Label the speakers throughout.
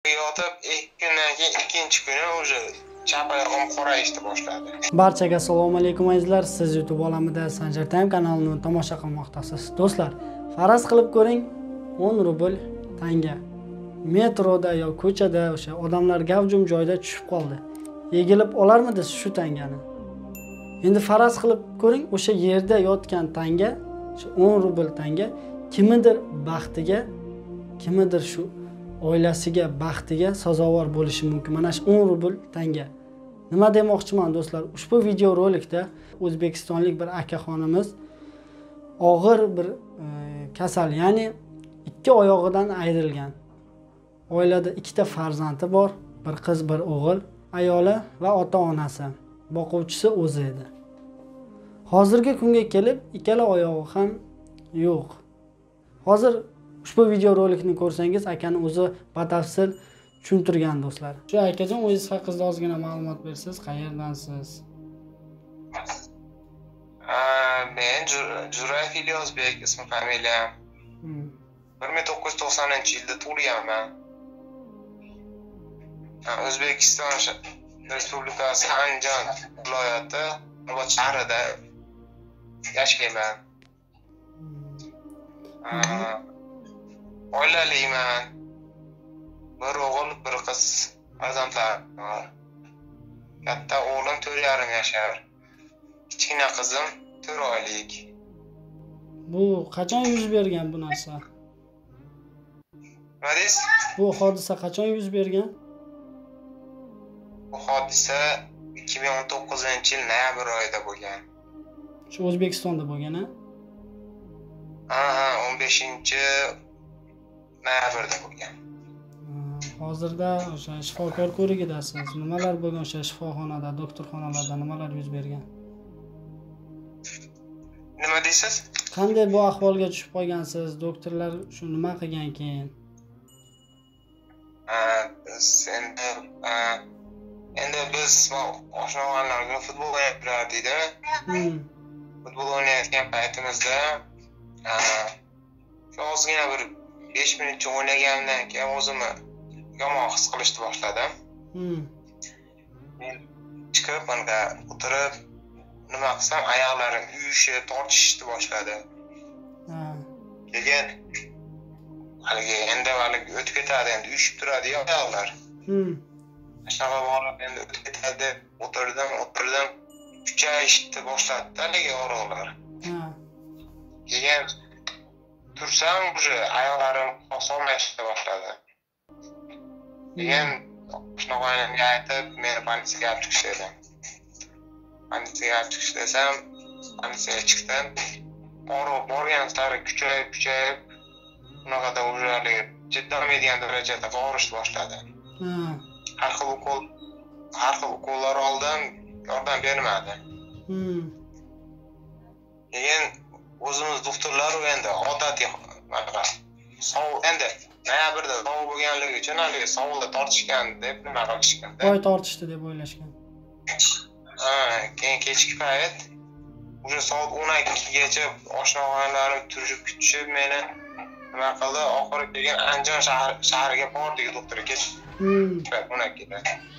Speaker 1: yotib, ilk kundan keyin ikkinchi kuni уже chap oyog'im qorayishni boshladi.
Speaker 2: Barchaga assalomu alaykum azizlar. Siz YouTube olamida Sanjar Time kanalini tomosha qilmoqdasiz. Do'stlar, faraz qilib ko'ring, 10 rubl tanga. Metroda yo ko'chada o'sha odamlar gavjum joyda tushib qoldi. Egilib olarmidsiz shu tangani? Endi faraz qilib ko'ring, o'sha yerda yotgan tanga, shu 10 rubl tanga kimnidir baxtiga, kimnidir shu oilasiga, baxtiga sazovor bo'lishi mumkin. Mana shu 10 rubl tanga. Nima demoqchiman do'stlar? Ushbu video rolikda o'zbekistonlik bir akaxonimiz og'ir bir kasal, ya'ni ikki oyog'idan ayrilgan. Oilada ikkita farzandi bor, bir qiz, bir o'g'il, ayoli va ota-onasi. Boquvchisi o'zi edi. Hozirgi kunga kelib ikkala oyog'i ham yo'q. Hozir ushbu video rolikni ko'rsangiz, akani o'zi batafsil tushuntirgan do'stlar. Shu akajon, o'zingiz haqingizda ozgina ma'lumot bersiz, qayerdansiz?
Speaker 1: Men Jurayev Ilyosbek ismi, familiyam. 1990-yilda tug'ilganman. O'zbekiston Respublikasi Andijon viloyati Nurobod shahrida yashayman. Oilaliman. Bir o'g'il, bir qiz farzandlarim bor. Katta o'g'lim 4,5 yashar. Kichkina qizim 4 oylik.
Speaker 2: Bu qachon yuz bergan bu narsa?
Speaker 1: Nima deysiz?
Speaker 2: Bu hodisa qachon yuz bergan?
Speaker 1: Bu hodisa 2019-yil noyabr oyida bo'lgan.
Speaker 2: Shu O'zbekistonda bo'lgan-a?
Speaker 1: 15-noyabrda bo'lgan.
Speaker 2: Hozirda o'sha shifokor ko'rigidasiz. Nimalar bo'lgan o'sha shifoxonada, doktorxonalarda nimalar yuz bergan?
Speaker 1: Nima deysiz?
Speaker 2: Qanday bu ahvolga tushib qolgansiz? Doktorlar shu nima qilgan keyin?
Speaker 1: Endi biz oshna-og'aynilar futbol o'ynayapti-da. Futbol o'ynayotgan paytimizda shu ozgina bir 5 minutcha o'ynagandan keyin o'zimni yomon his qilishni boshladim. Men chiqib bunga o'tirib nima qilsam oyoqlarim uyushib, tortishishni boshladi. Keyin haligi endi o'tib ketadi, endi uyushib turadi oyoqlar. Shunaqa borib endi o'tib ketadi, o'tirdim, kuchayishni boshladi haligi og'riqlar. Keyin tursam, уже oyoqlarim osolmashishni boshladi. Keyin shunaqa aytib, meni politsiyaga olib chiqish dedim. Politsiyaga olib chiqish desam, politsiyaga chiqdim. Borgan sari kuchayib, bunaqada уже chidolmaydigan darajada og'rishni boshladi. Har xil ukollar oldim, yordam bermadi. Keyin o'zimiz doktorlar endi odatiy endi noyabrda sovuq bo'lganligi uchun haligi sovuqda tortishgan deb nima qilishgan.
Speaker 2: Boy tortishdi deb o'ylashgan.
Speaker 1: Keyin kechki payt уже soat 12gacha oshna-og'aynilarim turishib kutishib meni nima qildi. Oxiri keyin Andijon shahriga bordik doktorga. 12da.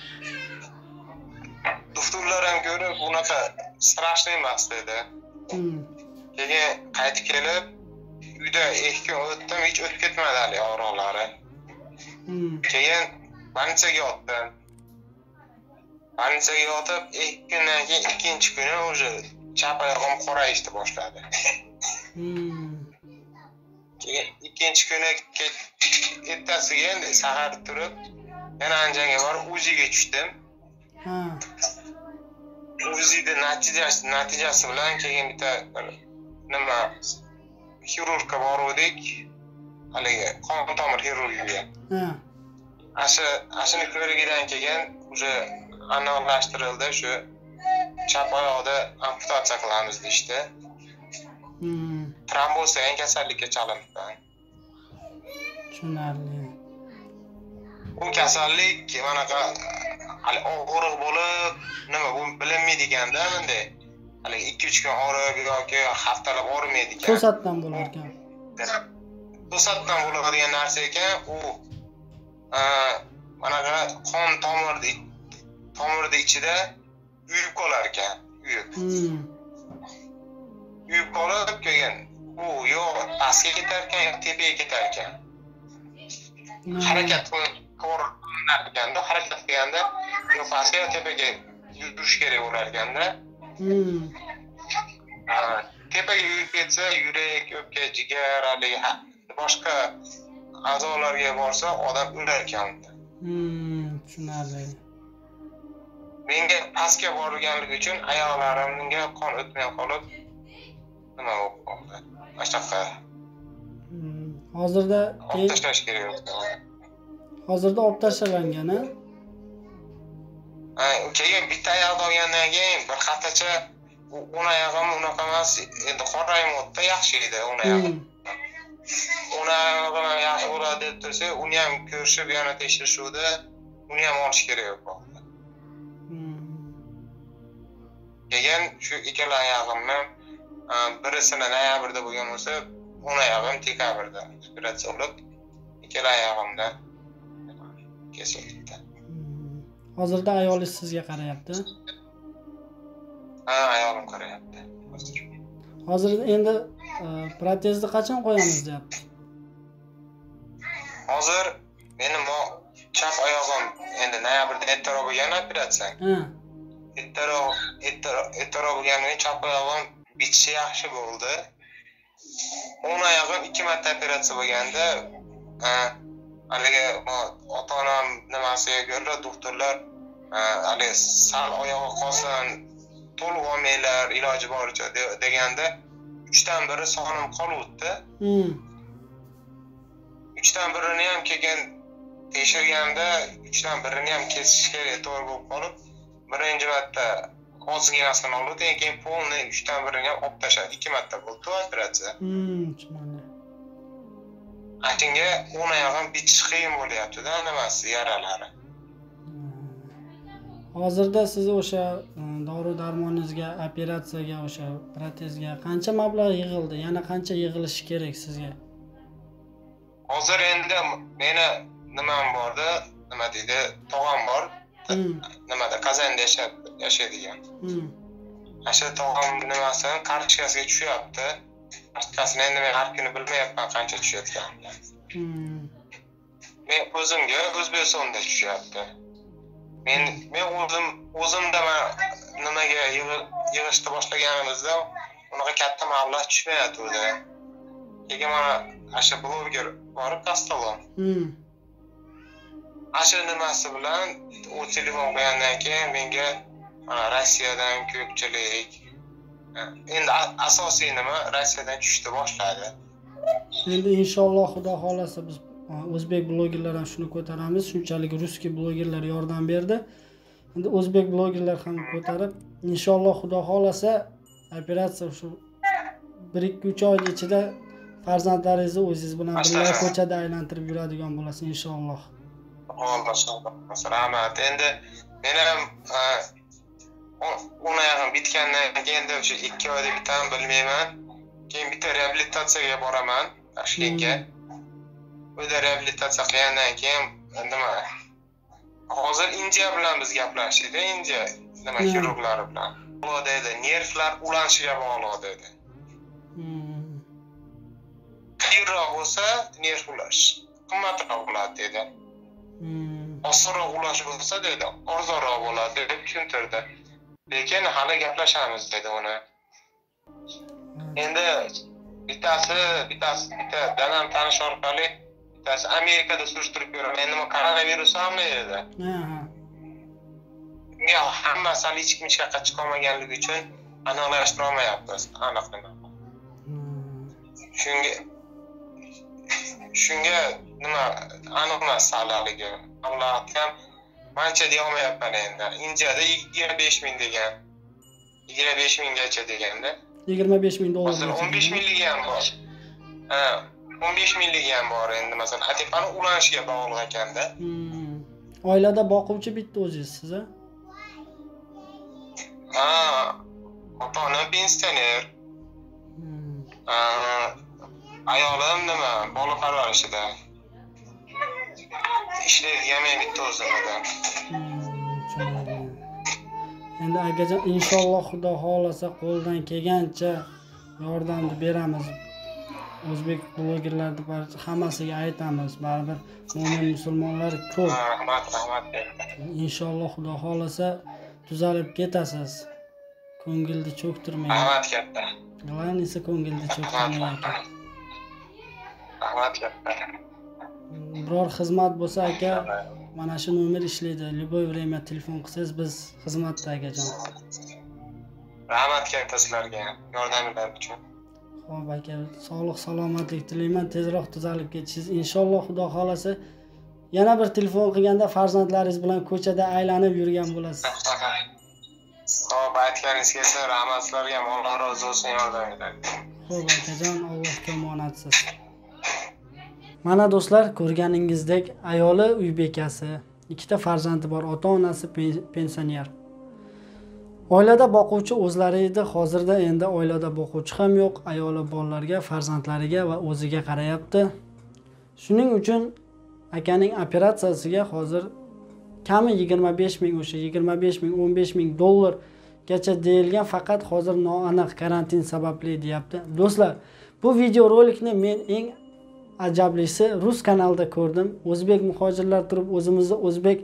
Speaker 1: Doktorlar ham ko'rib, bunaqa strashniy emas dedi. Keyin qaytib kelib, uyda 2 kun o'tdim, hech o'tib ketmadi hali og'riqlari. Keyin больницаga yotdim. Больницаga yotib, 2 kundan keyin ikkinchi kuni уже chap oyog'im qorayishni boshladi. Keyin ikkinchi kuni ertasiga endi sahar turib, yana Andijonga borib UZIga tushdim. UZIda natijasi bilan keyin bitta nima xirurgga bordik. Haligi qon tomir xirurgiga. Ashuni ko'rigidan keyin уже aniqlashtirildi, shu chap oyoqda amputatsiya qilamiz deydi. Tromboz degan kasallikka chalinibman.
Speaker 2: Tushunarli.
Speaker 1: Bu kasallik manaqa hali og'riq bo'lib, nima bu bilinmaydi-da bunday. Hali 2-3 kun og'rib yoki haftalab og'rimaydi ekan.
Speaker 2: To'satdan bo'lar ekan.
Speaker 1: To'satdan bo'ladigan narsa ekan, u qon tomirni ichida uyib qolar ekan, uyib qolib keyin u yo pastga ketar ekan, yo tepaga ketar ekan. Harakat qilar ekanda, harakat qilganda yo pastga yo tepaga yurish kerak bo'lar ekanda. Tepaga yurib ketsa, yurak, o'pka, jigar, haligi boshqa a'zolarga borsa, odam o'lar ekan.
Speaker 2: Tushunarli.
Speaker 1: Menga pastga borganligi uchun oyoqlarimga qon o'tmay qolib, nima bo'ldi? Ashtaqa.
Speaker 2: Hozirda
Speaker 1: olib tashlash kerak.
Speaker 2: Hozirda olib tashlagan, a?
Speaker 1: Keyin bitta oyoqni olgandan keyin bir haftacha o'ng oyog'im unaqa emas, endi qoraymoqda yaxshi edi o'ng oyog'im. O'ng oyog'im yaxshi bo'ladi deb tursa, uni ham ko'rishib, yana tekshirishuvda uni ham olish kerak bo'ldi. Keyin shu ikkala oyog'imni birisini noyabrda bo'lgan bo'lsa, o'ng oyog'im dekabrda operatsiya qilib, ikkala oyog'imda kesildi.
Speaker 2: Hozirda ayolingiz sizga qarayapti?
Speaker 1: Ayolim qarayapti.
Speaker 2: Hozir endi protezni qachon qo'yamiz deyapti?
Speaker 1: Hozir mening chap oyog'im endi noyabrda ertaroq bo'lgan operatsiya. Ertaroq bo'lganidan chap oyog'im bitishi yaxshi bo'ldi. O'ng oyog'im 2 marta operatsiya bo'lganda, haligi ota-onam nimasiga ko'ra doktorlar haligi sal oyog'i qolsin, to'liq olmanglar, iloji boricha deganda 3dan 1 sonim qolibdi. 3dan 1ni ham keyin tekshirganda 3dan 1ni ham kesish kerak to'g'ri bo'lib qolib, birinchi marta ozginasini oldi, keyin polni 3dan 1ni ham olib tashladi. 2 marta bo'ldi operatsiya.
Speaker 2: Tushunarli.
Speaker 1: Atinga o'ng oyog'im bitish qiyin bo'lyapti-da, nimasi, yaralari.
Speaker 2: Hozirda siz o'sha dori-darmoningizga, operatsiyaga, o'sha protezga qancha mablag' yig'ildi? Yana qancha yig'ilishi kerak sizga?
Speaker 1: Hozir endi meni nimam borda, nima deydi, tog'am bor. Nimada, Kazanda yashaydigan. O'sha tog'am nimasidan kartochkasiga tushyapti. Kartochkasini endi men har kuni bilmayapman qancha tushayotganini. Men o'zimga O'zbekistonda tushyapti. Men o'zimda nimaga yig'ishni boshlaganimizda unaqa katta mablag' tushmayapti o'zi. Keyin mana asha bloger borib Kastalon. Asha nimasi bilan u telefon qo'ygandan keyin menga Rossiyadan ko'pchilik, endi asosiy nima Rossiyadan tushishni boshladi.
Speaker 2: Endi inshaalloh Xudo xolasa biz o'zbek blogerlar ham shuni ko'taramiz. Shunchalik ruskiy blogerlar yordam berdi. Endi o'zbek blogerlar ham ko'tarib, inshaalloh Xudo xolasa operatsiya shu 1-2-3 oy ichida farzandlaringizni o'zingiz bilan birga ko'chada aylantirib yuradigan bo'lasiz inshaalloh.
Speaker 1: Rahmat. Endi men ham o'ng oyog'im bitgandan keyin o'sha 2 oyda bitamni bilmayman. Keyin bitta reabilitatsiyaga boraman Toshkentga. O'da reabilitatsiya qilgandan keyin nima? Hozir Indiya bilan biz gaplashdik-da, Indiya nima xirurglari bilan. Bu deydi, nervlar ulanishiga bog'liq deydi. Qiyinroq bo'lsa, nerv ulash qimmatroq bo'ladi deydi. Osonroq ulash bo'lsa deydi, arzonroq bo'ladi deb tushuntirdi. Lekin hali gaplashamiz dedi uni. Endi bitta dadam tanish orqali bittasi Amerikada surishtirib ko'raman. Endi nima koronavirusmi dedi. Ya hammasi hali hech kim chiqqa chiqolmaganligi uchun aniqlashtira olmayapmiz. Aniq nima. Shunga nima aniq emas haligi. Allohim mancha deya olmayapman endi. Indiyada 25,000 degan. 25,000gacha deganda.
Speaker 2: 25,000 dollar.
Speaker 1: Hozir 15,000ligi ham bor. 15,000ligi ham bor endi masalan atipani ulanishiga bog'liq ekanda.
Speaker 2: Oilada boquvchi bitta o'zingiz, a?
Speaker 1: Ota-onam pensioner. Ayolim nima, bola parvarishida. ishlaydigan men bitta o'zim edim.
Speaker 2: Tushunarli. Endi akajon inshaalloh Xudo xolasa qo'ldan kelgancha yordamni beramiz. O'zbek blogerlarni barcha hammasiga aytamiz. Baribir mo'min musulmonlar ko'p.
Speaker 1: Rahmat.
Speaker 2: Inshaalloh Xudo xolasa tuzalib ketasiz. Ko'ngilni cho'ktirmang.
Speaker 1: Rahmat katta.
Speaker 2: G'alani ko'ngilni cho'ktirmang aka.
Speaker 1: Rahmat katta.
Speaker 2: Biror xizmat bo'lsa aka, mana shu nomer ishlaydi. Любое время telefon qilsangiz biz xizmatda akajon.
Speaker 1: Rahmat katta sizlarga yordaminglar uchun.
Speaker 2: Xo'p aka, sog'lik salomatlik tilayman. Tezroq tuzalib ketishingiz. Inshaalloh Xudo xolasa yana bir telefon qilganda farzandlaringiz bilan ko'chada aylanib yurgan bo'lasiz.
Speaker 1: Xo'p, aytganingiz kelsa, rahmat sizlarga, Alloh rozi bo'lsin yordaminglar.
Speaker 2: Xo'p akajon, Allohga omonatsiz. Mana do'stlar, ko'rganingizdek ayoli uy bekasi, ikkita farzandi bor, ota-onasi pensioner. Oilada boquvchi o'zlari edi, hozirda endi oilada boquvchi ham yo'q, ayoli bolalarga, farzandlariga va o'ziga qarayapti. Shuning uchun akaning operatsiyasiga hozir kami 25 ming, o'sha 25 ming, 15 ming dollargacha deyilgan, faqat hozir noaniq karantin sababli deyapti. Do'stlar, bu video rolikni men eng ajablisi rus kanalida ko'rdim. O'zbek muhojirlar turib o'zimizni o'zbek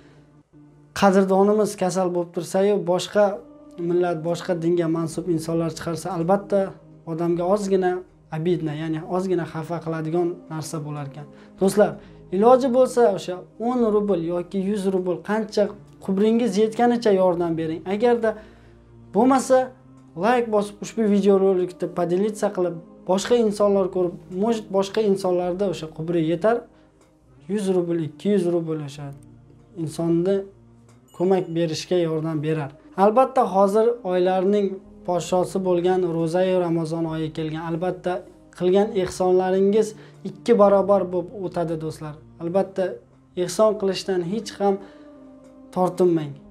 Speaker 2: qadrdonimiz kasal bo'lib tursa-yu, boshqa millat, boshqa dinga mansub insonlar chiqarsa, albatta odamga ozgina abidna, ya'ni ozgina xafa qiladigan narsa bo'lar ekan. Do'stlar, iloji bo'lsa o'sha 10 rubl yoki 100 rubl qancha qubringiz yetganicha yordam bering. Agarda bo'lmasa, like bosib ushbu video rolikni podelitsa qilib, boshqa insonlar ko'rib, может boshqa insonlarda o'sha qubri yetar. 100 rubl, 200 rubl o'sha insonni ko'mak berishga yordam berar. Albatta hozir oylarning podshosi bo'lgan ro'za-yu Ramazon oyi kelgan. Albatta qilgan ehsonlaringiz 2 barobar bo'lib o'tadi do'stlar. Albatta ehson qilishdan hech ham tortinmang.